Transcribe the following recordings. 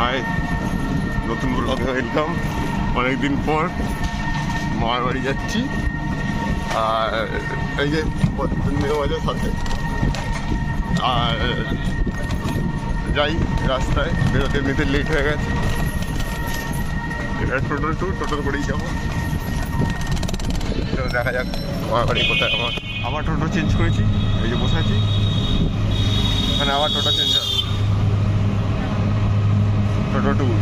High, নতুন ব্লগে welcome. অনেকদিন পর মামার বাড়ি যাচ্ছি। আর এই যে মেয়ে বাজে সাথে, আর যাই রাস্তায় বেরোতে এমনিতে লেট হয়ে গেছে। এটা টোটো করেই যাবো। দেখা যাক মামার বাড়ি কোথায়। আবার টোটো চেঞ্জ করেছি, এই যে বসে আছি এখানে। আবার টোটো চেঞ্জ হবে, টোটো টু।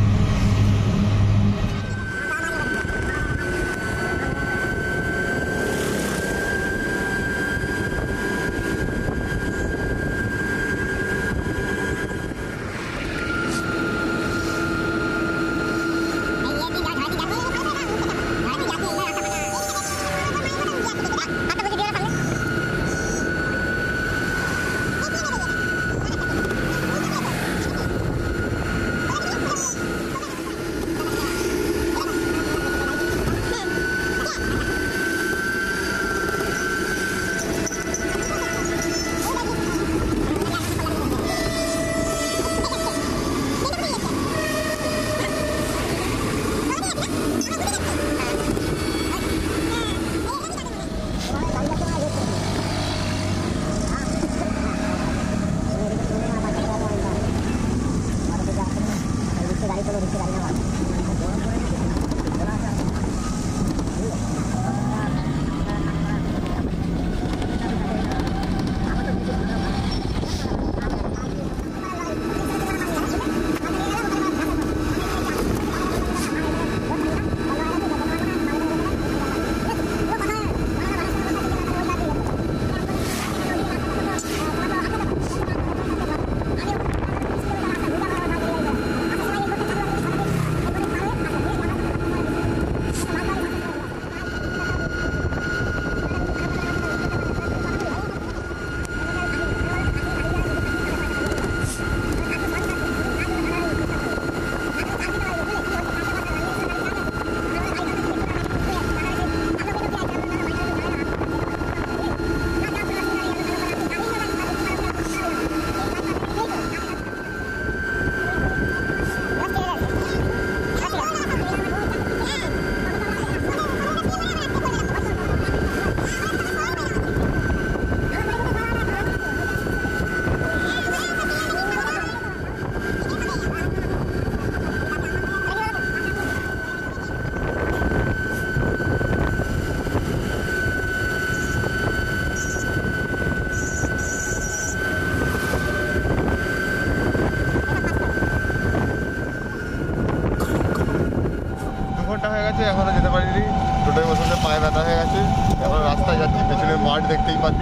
এখনো যেতে পারিনি, টোটোয় বসে পায়ে ব্যথা হয়ে গেছে। এখন রাস্তায় যাচ্ছি, পেছনে মাঠ দেখতেই পাচ্ছ।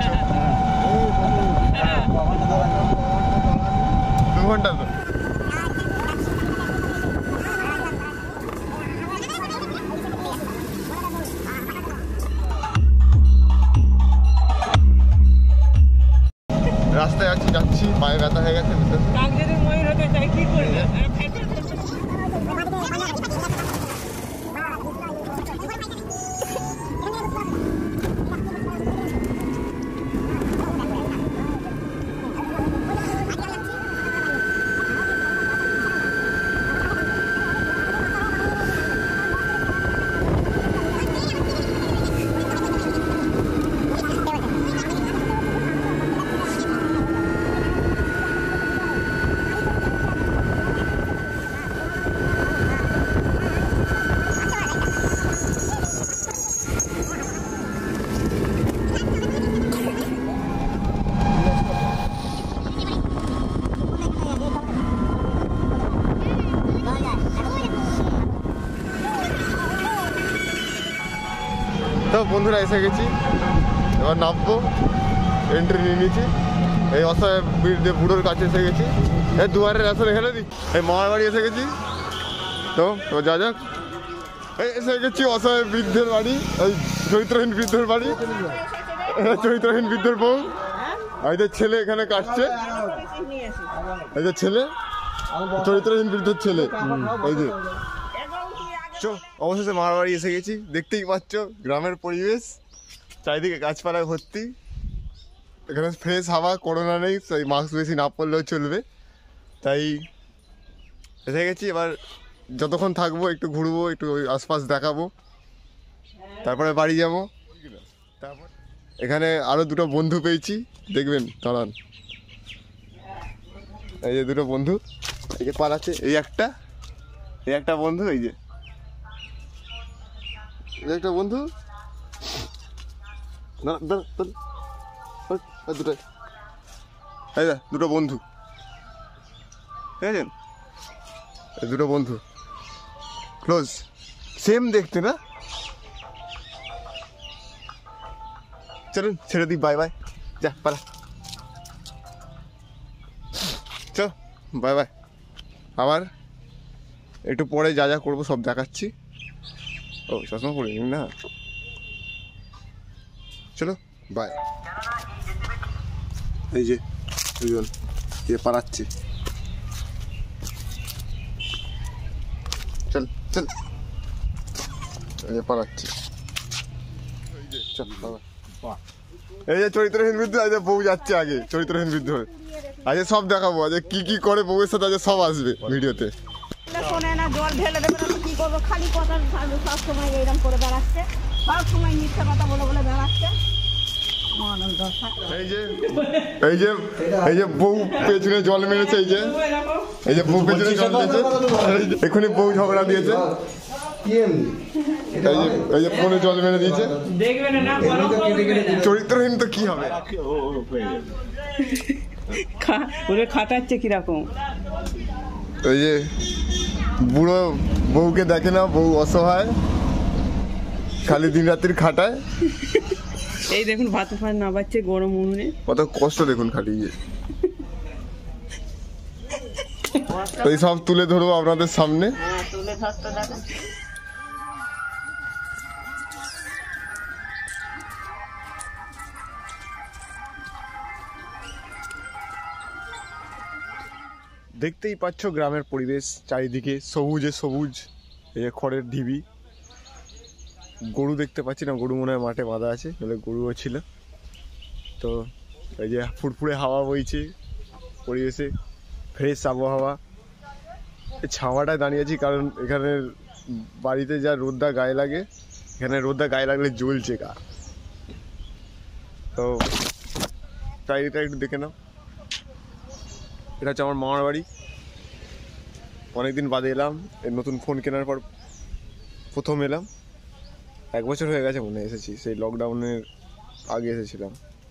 2 ঘন্টা তো। রাস্তায় যাচ্ছি পায়ে ব্যথা হয়ে গেছে। তো বন্ধুরা এসে গেছি, এবার নামবো। এন্ট্রি নিয়ে নিয়েছি, এই অসহায় বুড়োর কাছে এসে গেছি। এই দুয়ারের রাস্তা এখানে দিই, এই মামার বাড়ি এসে গেছি। তো যা যাক, এই এসে গেছি অসহায় বৃদ্ধের বাড়ি, এই চরিত্রহীন বৃদ্ধের বাড়ি। চরিত্রহীন বৃদ্ধের বউ, এই যে ছেলে এখানে কাটছে, এই যে ছেলে চরিত্রহীন বৃদ্ধের ছেলে। এই যে অবশেষে মামার বাড়ি এসে গেছি। দেখতেই পাচ্ছ গ্রামের পরিবেশ, চারিদিকে গাছপালায় ভর্তি। এখানে ফ্রেশ হাওয়া, করোনা নেই, তাই মাস্ক বেশি না পরলেও চলবে। তাই এসে গেছি। এবার যতক্ষণ থাকবো একটু ঘুরবো, একটু ওই আশপাশ দেখাবো, তারপরে বাড়ি যাবো। তারপর এখানে আরও দুটো বন্ধু পেয়েছি, দেখবেন দাঁড়ান। এই যে দুটো বন্ধু, এই যে পালাচ্ছে, এই একটা বন্ধু, এই যে একটা বন্ধু, দুটো বন্ধু, ঠিক আছে? দুটো বন্ধু ক্লোজ, সেম দেখতে না? চলুন ছেড়ে দিই, বাই বাই, যা পালা, চল বাই বাই। আবার একটু পরে যা যা করবো সব দেখাচ্ছি। ও চশমা পড়ে না, চলো বাই। এই যে দুজন পালাচ্ছে, চল চল, পালাচ্ছে, চল বাবা। এই যে চরিত্রহীন বৃদ্ধ, আজ বউ যাচ্ছে আগে, চরিত্রহীন বৃদ্ধ আজ সব দেখাবো, আজ কি কি করে বউয়ের সাথে, আজ সব আসবে ভিডিওতে। শোনে না, জল ঢেলে দেবে না, কি করবো? খালি কথা সব সময় এইরকম করে বেড়াচ্ছে, সব সময় মিথ্যা কথা বলে বলে বেড়াচ্ছে। এই যে বউ পেছনে জল মেরেছে, এই যে বউ পেছনে জল দিয়েছে, এক্ষুনি বউ ঝগড়া দিয়েছে, এই যে ফোনে জল মেরে দিয়েছে। চরিত্রহীন তো কি হবে, খাটাচ্ছে কিরকম। ওই যে বুড়ো বউকে দেখে না, বউ অসহায়, খালি দিন রাত্রি খাটায়। এই দেখুন ভাত ফাত না বাচ্চে, গরম উনুনে কত কষ্ট দেখুন খাটিয়ে। এই সব তুলে ধরবো আপনাদের সামনে। তুলে ধরতে দাদা। দেখতেই পাচ্ছ গ্রামের পরিবেশ, চারিদিকে সবুজে সবুজ, এই যে খড়ের ঢিবি। গরু দেখতে পাচ্ছি না, গরু মনে হয় মাঠে বাঁধা আছে, নাহলে গরুও ছিল। তো এই যে ফুরফুরে হাওয়া বইছে পরিবেশে, ফ্রেশ আবহাওয়া। এই ছাওয়াটায় দাঁড়িয়ে আছি কারণ এখানে বাড়িতে যা রোদটা গায়ে লাগে, এখানে রোদটা গায়ে লাগলে জ্বলছে গা। তো চারিদিকটা একটু দেখে নাও। এটা হচ্ছে আমার মামার বাড়ি। অনেকদিন বাদে এলাম, এই নতুন ফোন কেনার পর প্রথম এলাম। 1 বছর হয়ে গেছে মনে হয় এসেছি, সেই লকডাউনের আগে এসেছিলাম।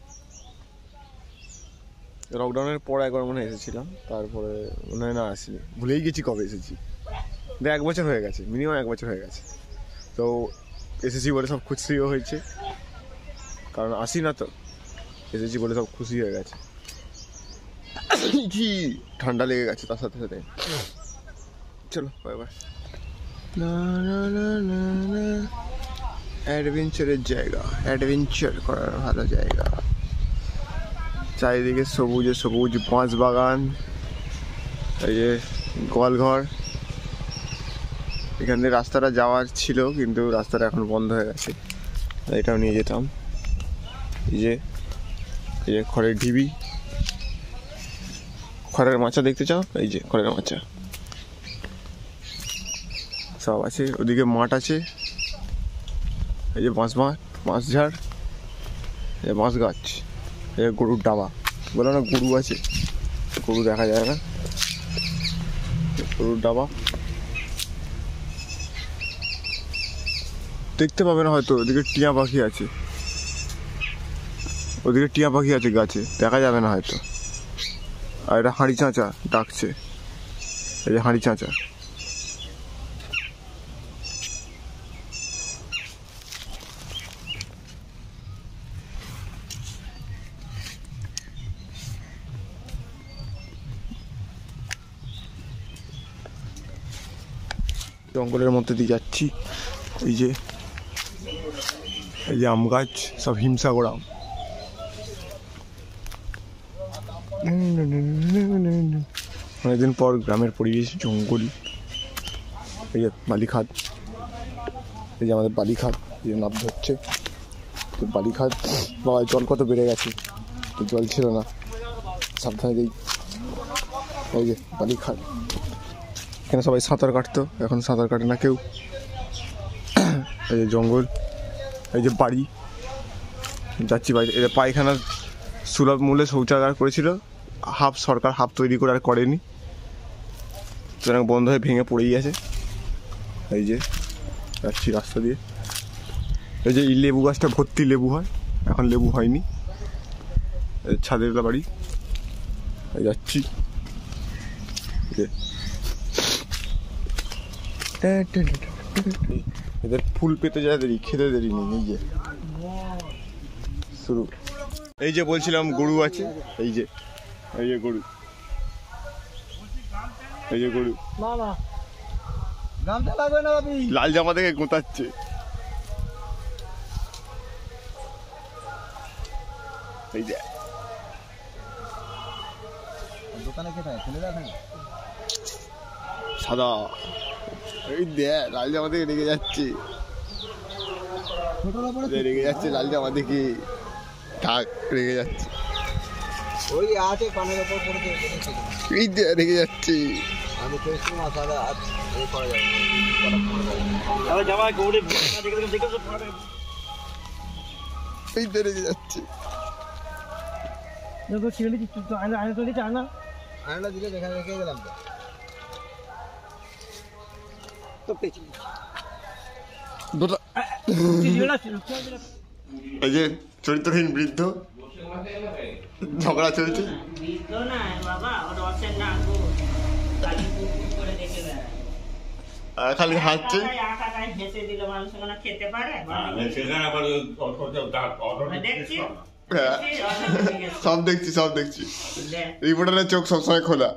লকডাউনের পর একবার মনে হয় এসেছিলাম, তারপরে মনে হয় না আসিনি, ভুলেই গেছি কবে এসেছি। 1 বছর হয়ে গেছে, মিনিমাম 1 বছর হয়ে গেছে। তো এসেছি বলে সব খুশিও হয়েছে, কারণ আসি না তো, এসেছি বলে সব খুশি হয়ে গেছে। কি ঠান্ডা লেগে গেছে তার সাথে সাথে। চলো বাই বাই। অ্যাডভেঞ্চারের জায়গা, অ্যাডভেঞ্চার করার ভালো জায়গা। চারিদিকে সবুজে সবুজ, বাঁশ বাগান, এই যে গোয়ালঘর। এখান দিয়ে রাস্তাটা যাওয়ার ছিল, কিন্তু রাস্তাটা এখন বন্ধ হয়ে গেছে, এটাও নিয়ে যেতাম। এই যে খড়ের ঢিবি, খড়ের মাচা দেখতে চাও? এই যে খড়ের মাচা সব আছে। ওদিকে মাঠ আছে, এই যে বাঁশঝাড়, এই বাঁশ গাছ, এই গরুর ডাবা। বলো না গরু আছে, গরু দেখা যায় না, গরুর ডাবা দেখতে পাবে না হয়তো। ওদিকে টিয়া পাখি আছে, ওদিকে টিয়া পাখি আছে গাছে, দেখা যাবে না হয়তো। আর এটা হাঁড়ি চাঁচা ডাকছে, এই যে হাঁড়ি চাঁচা। জঙ্গলের মধ্যে দিয়ে যাচ্ছি, এই যে আম গাছ, সব হিমসাগর আম। অনেকদিন পর গ্রামের পরিবেশ, জঙ্গল। এই যে বালিখাত, এই যে আমাদের বালিখাত, এই যে নাম ধরছে বালিখাত। বাবা জল কত বেড়ে গেছে, তো জল ছিল না, সাবধানে দিই। এই যে বালিখাত, এখানে সবাই সাঁতার কাটতো, এখন সাঁতার কাটে না কেউ। এই যে জঙ্গল, এই যে বাড়ি, যাচ্ছি বাড়ি। এটা পায়খানা সুলভ মূল্যে শৌচাগার করেছিল, হাফ সরকার হাফ তৈরি করে আর করেনি, সুতরাং বন্ধ হয়ে ভেঙে পড়েই আছে। এই যে যাচ্ছি রাস্তা দিয়ে। এই যে এই লেবু গাছটা ভর্তি লেবু হয়, এখন লেবু হয়নি। ছাদের বাড়ি, যাচ্ছি। এদের ফুল পেতে যায় দেরি, খেতে দেরি নেই। এই যে শুরু। এই যে বলছিলাম গরু আছে, এই যে গরু, এই যে গরু লাল জামা থেকে গোঁতাচ্ছে। এই যে দোকানে কোথায় ছেলে দেখা সাদা, এই দে লাল জামা থেকে রেগে যাচ্ছে, রেগে যাচ্ছে লাল জামা দেখে, থাক রেগে যাচ্ছে। ওই আছে পানের উপর পড়ে এই দে রেগে যাচ্ছে। আমি কইছি না সাদা আর এই পড়ে যাবে আরে জামা গৌড়ে দেখে তো পড়ে এই দে রেগে যাচ্ছে। দেখো ছেলে কি তো আয়না তো দিতে আয়না আয়না দিলে দেখা রেখে গেলাম তো পেছি এই যে চরিত্রহীন বৃদ্ধ, ঝগড়া চলছে। খালি হাসছে। সব দেখছি, সব দেখছি। রিপোর্টারের চোখ সবসময় খোলা।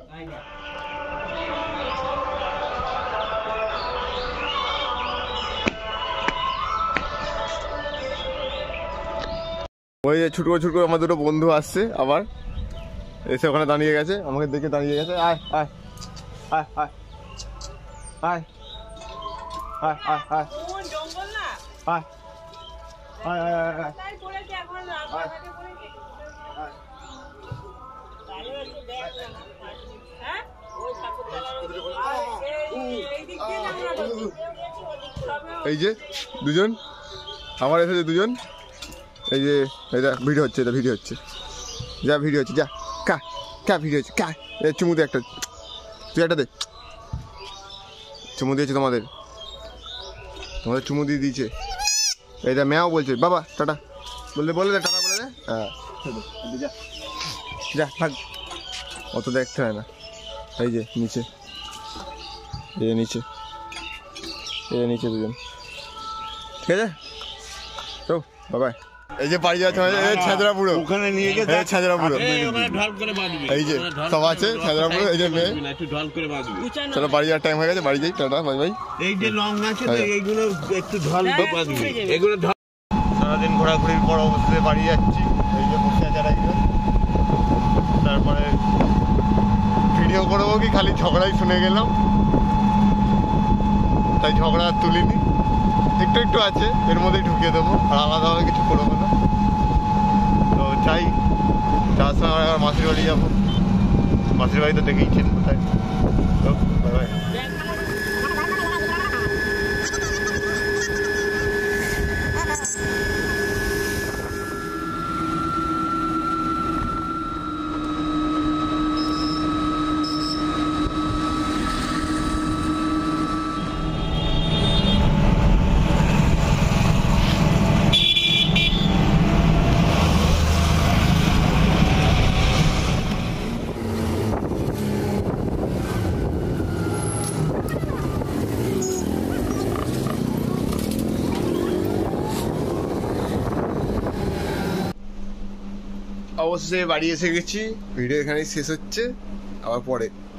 ওই যে ছুটকো ছুটকো আমার দুটো বন্ধু আসছে, আবার এসে ওখানে দাঁড়িয়ে গেছে, আমাকে দেখে দাঁড়িয়ে গেছে। আয় আয় আয় আয় আয় আয় আয় আয় আয় আয় আয় আয় আয়। এই যে দুজন আমার এসেছে, দুজন। এই যে এটা ভিডিও হচ্ছে, এটা ভিডিও হচ্ছে, যা ভিডিও হচ্ছে, যা কা কা ভিডিও হচ্ছে, কা চুমু দে একটা, তুই একটা দে। চুমু দিয়েছে তোমাদের, তোমাদের চুমু দিয়ে দিয়েছে। এইটা ম্যাও বলছে বাবা টাটা, বলে দে টাটা, বলে দে। হ্যাঁ যা যা থাক, অত দেখতে হয় না। এই যে নিচে, এই যে নিচে, এই যে নিচে দুজন, ঠিক আছে তো বাবাই। এই যে বাড়ি যাচ্ছে ছেদরা বুড়ো, ওখানে নিয়ে গেছে ছেদরা বুড়ো, এই যে সব আছে ছেদরা বুড়ো। এই যে মেয়ে, চলো বাড়ি যাওয়ার টাইম হয়ে গেছে, বাড়ি যাই, টাটা বাই বাই। এই যে রং আছে এইগুলো একটু ঢাল বাঁধবে, এগুলো সারাদিন ঘোরাঘুরির পর অবস্থায় বাড়ি যাচ্ছি। এই যে বসে আছে একজন, তারপরে ভিডিও করবো কি খালি ঝগড়াই শুনে গেলাম, তাই ঝগড়া আর তুলিনি। একটু একটু আছে, এর মধ্যেই ঢুকিয়ে দেবো, আর আলাদাভাবে কিছু করবো না। তো চাই যার সঙ্গে আবার মাসির বাড়ি যাবো, মাসির বাড়ি তো দেখেইছেন কোথায়। তো বাই বাই। অবশেষে বাড়ি এসে গেছি, ভিডিও এখানেই শেষ হচ্ছে, আবার পরে